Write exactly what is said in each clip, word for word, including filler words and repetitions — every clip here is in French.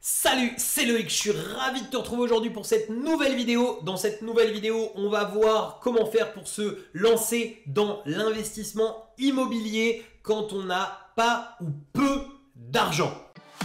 Salut, c'est Loïc, je suis ravi de te retrouver aujourd'hui pour cette nouvelle vidéo. Dans cette nouvelle vidéo, on va voir comment faire pour se lancer dans l'investissement immobilier quand on n'a pas ou peu d'argent.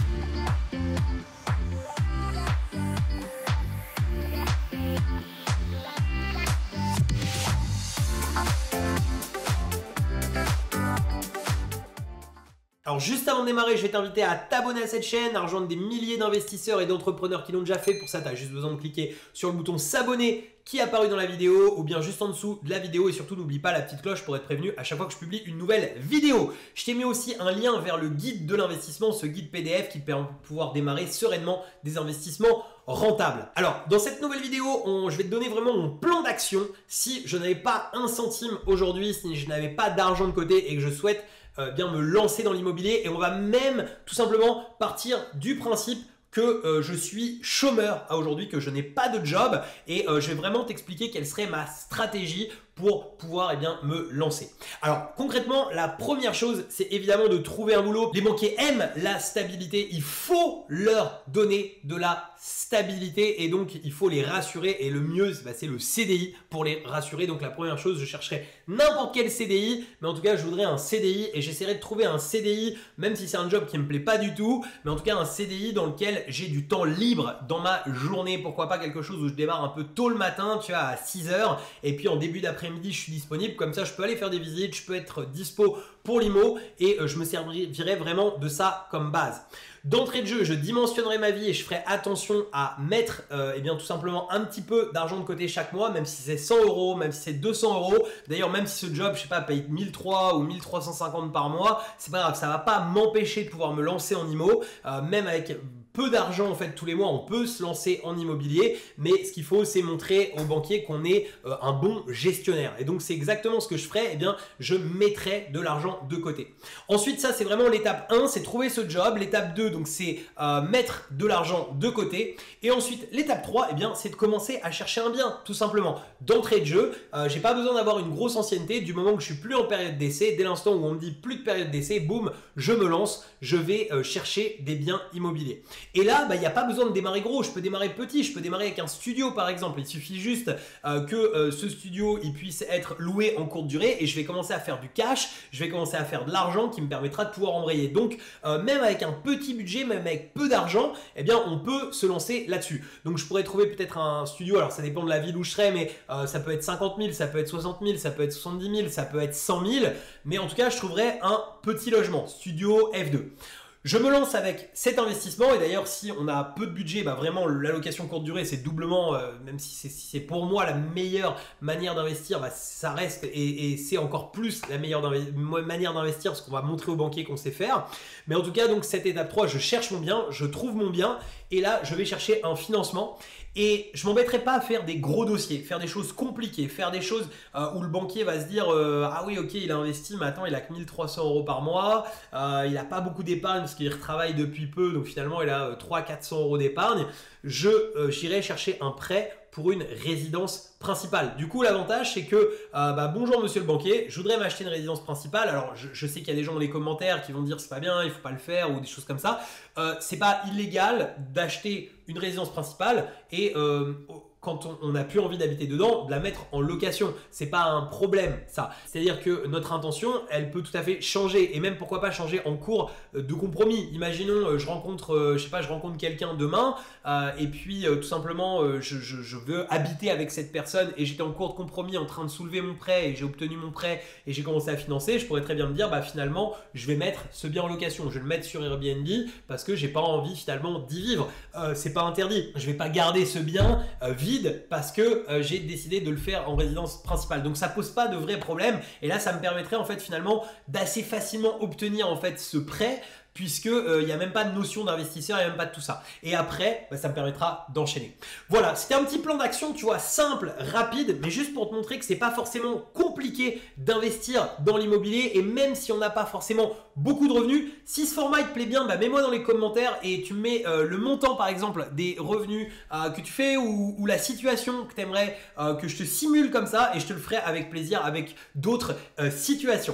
Alors juste avant de démarrer, je vais t'inviter à t'abonner à cette chaîne, à rejoindre des milliers d'investisseurs et d'entrepreneurs qui l'ont déjà fait. Pour ça, tu as juste besoin de cliquer sur le bouton s'abonner qui est apparu dans la vidéo ou bien juste en dessous de la vidéo. Et surtout, n'oublie pas la petite cloche pour être prévenu à chaque fois que je publie une nouvelle vidéo. Je t'ai mis aussi un lien vers le guide de l'investissement, ce guide P D F qui te permet de pouvoir démarrer sereinement des investissements rentables. Alors, dans cette nouvelle vidéo, on, je vais te donner vraiment mon plan d'action si je n'avais pas un centime aujourd'hui, si je n'avais pas d'argent de côté et que je souhaite Euh, bien me lancer dans l'immobilier. Et on va même tout simplement partir du principe que euh, je suis chômeur à aujourd'hui, que je n'ai pas de job et euh, je vais vraiment t'expliquer quelle serait ma stratégie pour pouvoir eh bien, me lancer. Alors concrètement, la première chose, c'est évidemment de trouver un boulot. Les banquiers aiment la stabilité, il faut leur donner de la stabilité et donc il faut les rassurer et le mieux, bah, c'est le C D I pour les rassurer. Donc la première chose, je chercherai n'importe quel C D I, mais en tout cas, je voudrais un C D I et j'essaierai de trouver un C D I, même si c'est un job qui me plaît pas du tout, mais en tout cas un C D I dans lequel j'ai du temps libre dans ma journée. Pourquoi pas quelque chose où je démarre un peu tôt le matin, tu vois, à six heures et puis en début d'après-midi, midi je suis disponible, comme ça je peux aller faire des visites, je peux être dispo pour l'I M O et je me servirai vraiment de ça comme base. D'entrée de jeu, je dimensionnerai ma vie et je ferai attention à mettre euh, eh bien, tout simplement un petit peu d'argent de côté chaque mois, même si c'est cent euros, même si c'est deux cents euros. D'ailleurs, même si ce job, je sais pas, paye mille trois cents ou mille trois cent cinquante par mois, c'est pas grave, ça va pas m'empêcher de pouvoir me lancer en I M O, euh, même avec peu d'argent en fait tous les mois, on peut se lancer en immobilier, mais ce qu'il faut, c'est montrer aux banquiers qu'on est euh, un bon gestionnaire. Et donc, c'est exactement ce que je ferai. Eh bien, je mettrai de l'argent de côté. Ensuite, ça, c'est vraiment l'étape un, c'est trouver ce job. L'étape deux, donc c'est euh, mettre de l'argent de côté. Et ensuite, l'étape trois, eh bien, c'est de commencer à chercher un bien, tout simplement. D'entrée de jeu, euh, j'ai pas besoin d'avoir une grosse ancienneté. Du moment que je suis plus en période d'essai, dès l'instant où on me dit plus de période d'essai, boum, je me lance, je vais euh, chercher des biens immobiliers. Et là, bah, il n'y a pas besoin de démarrer gros, je peux démarrer petit, je peux démarrer avec un studio par exemple. Il suffit juste euh, que euh, ce studio il puisse être loué en courte durée et je vais commencer à faire du cash, je vais commencer à faire de l'argent qui me permettra de pouvoir embrayer. Donc, euh, même avec un petit budget, même avec peu d'argent, eh bien, on peut se lancer là-dessus. Donc, je pourrais trouver peut-être un studio, alors ça dépend de la ville où je serai, mais euh, ça peut être cinquante mille, ça peut être soixante mille, ça peut être soixante-dix mille, ça peut être cent mille, mais en tout cas, je trouverai un petit logement, studio F deux. Je me lance avec cet investissement et d'ailleurs si on a peu de budget, bah vraiment l'allocation courte durée c'est doublement, euh, même si c'est si pour moi la meilleure manière d'investir, bah, ça reste et, et c'est encore plus la meilleure manière d'investir parce qu'on va montrer aux banquiers qu'on sait faire. Mais en tout cas donc cette étape trois, je cherche mon bien, je trouve mon bien et là je vais chercher un financement. Et je ne m'embêterai pas à faire des gros dossiers, faire des choses compliquées, faire des choses euh, où le banquier va se dire euh, ah oui ok il a investi mais attends il a que mille trois cents euros par mois, euh, il n'a pas beaucoup d'épargne parce qu'il retravaille depuis peu donc finalement il a euh, trois cents à quatre cents euros d'épargne. Je euh, j'irai chercher un prêt pour une résidence principale. Du coup, l'avantage, c'est que, euh, bah, bonjour monsieur le banquier, je voudrais m'acheter une résidence principale. Alors, je, je sais qu'il y a des gens dans les commentaires qui vont dire c'est pas bien, il faut pas le faire ou des choses comme ça. Euh, c'est pas illégal d'acheter une résidence principale et euh, quand on, on a plus envie d'habiter dedans, de la mettre en location. C'est pas un problème, ça. C'est-à-dire que notre intention, elle peut tout à fait changer et même pourquoi pas changer en cours de compromis. Imaginons, je rencontre, je sais pas, je rencontre quelqu'un demain euh, et puis euh, tout simplement, euh, je, je, je veux habiter avec cette personne et j'étais en cours de compromis en train de soulever mon prêt et j'ai obtenu mon prêt et j'ai commencé à financer. Je pourrais très bien me dire, bah finalement, je vais mettre ce bien en location. Je vais le mettre sur Airbnb parce que j'ai pas envie finalement d'y vivre. Euh, c'est pas interdit. Je vais pas garder ce bien euh, vide parce que euh, j'ai décidé de le faire en résidence principale. Donc ça pose pas de vrais problèmes et là ça me permettrait en fait finalement d'assez facilement obtenir en fait ce prêt puisque il euh, n'y a même pas de notion d'investisseur, il n'y a même pas de tout ça. Et après, bah, ça me permettra d'enchaîner. Voilà, c'était un petit plan d'action, tu vois, simple, rapide, mais juste pour te montrer que c'est pas forcément compliqué d'investir dans l'immobilier et même si on n'a pas forcément beaucoup de revenus, si ce format te plaît bien, bah, mets-moi dans les commentaires et tu mets euh, le montant par exemple des revenus euh, que tu fais ou, ou la situation que tu aimerais euh, que je te simule comme ça et je te le ferai avec plaisir avec d'autres euh, situations.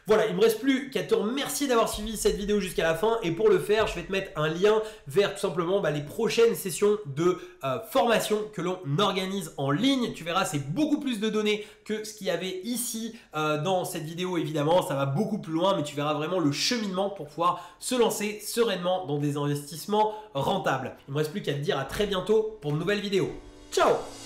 Voilà, il me reste plus qu'à te remercier d'avoir suivi cette vidéo jusqu'à la fin et pour le faire, je vais te mettre un lien vers tout simplement bah, les prochaines sessions de euh, formation que l'on organise en ligne. Tu verras, c'est beaucoup plus de données que ce qu'il y avait ici euh, dans cette vidéo évidemment. Ça va beaucoup plus loin, mais tu verras vraiment le cheminement pour pouvoir se lancer sereinement dans des investissements rentables. Il ne me reste plus qu'à te dire à très bientôt pour de nouvelles vidéos. Ciao!